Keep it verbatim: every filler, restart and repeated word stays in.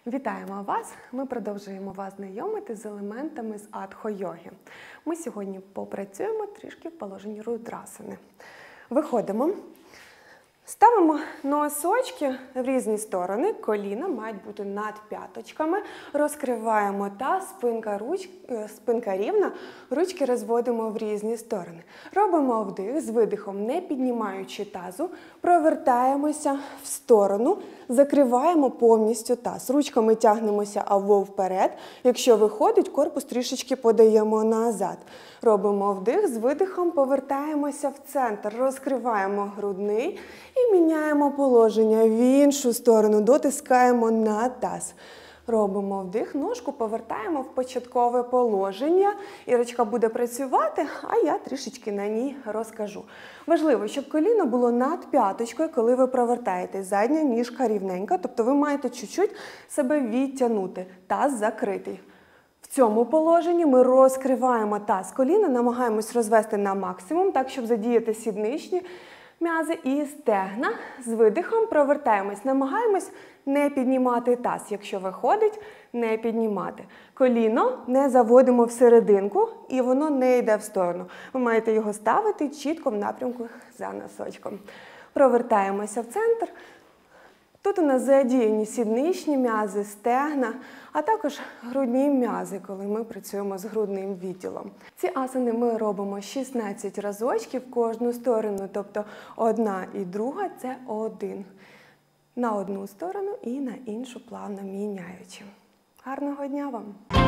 Вітаємо вас! Ми продовжуємо вас знайомити з елементами з адхо-йоги. Ми сьогодні попрацюємо трішки в положенні рудрасани. Виходимо, ставимо носочки в різні сторони, коліна мають бути над п'яточками, розкриваємо таз, спинка, руч... спинка рівна, ручки розводимо в різні сторони. Робимо вдих, з видихом, не піднімаючи тазу, провертаємося в сторону, закриваємо повністю таз. Ручками тягнемося або вперед, якщо виходить, корпус трішечки подаємо назад. Робимо вдих, з видихом повертаємося в центр, розкриваємо грудний і міняємо положення в іншу сторону, дотискаємо на таз. Робимо вдих, ножку повертаємо в початкове положення. Ірочка буде працювати, а я трішечки на ній розкажу. Важливо, щоб коліно було над п'яточкою, коли ви провертаєтесь. Задня ніжка рівненька, тобто ви маєте чуть-чуть себе відтягнути. Таз закритий. В цьому положенні ми розкриваємо таз коліна, намагаємось розвести на максимум, так, щоб задіяти сідничні м'язи і стегна. З видихом провертаємось, намагаємось не піднімати таз. Якщо виходить, не піднімати. Коліно не заводимо в серединку і воно не йде в сторону. Ви маєте його ставити чітко в напрямку за носочком. Провертаємося в центр. Тут у нас задіяні сідничні м'язи, стегна, а також грудні м'язи, коли ми працюємо з грудним відділом. Ці асани ми робимо шістнадцять разочків в кожну сторону, тобто одна і друга – це один. На одну сторону і на іншу плавно міняючи. Гарного дня вам!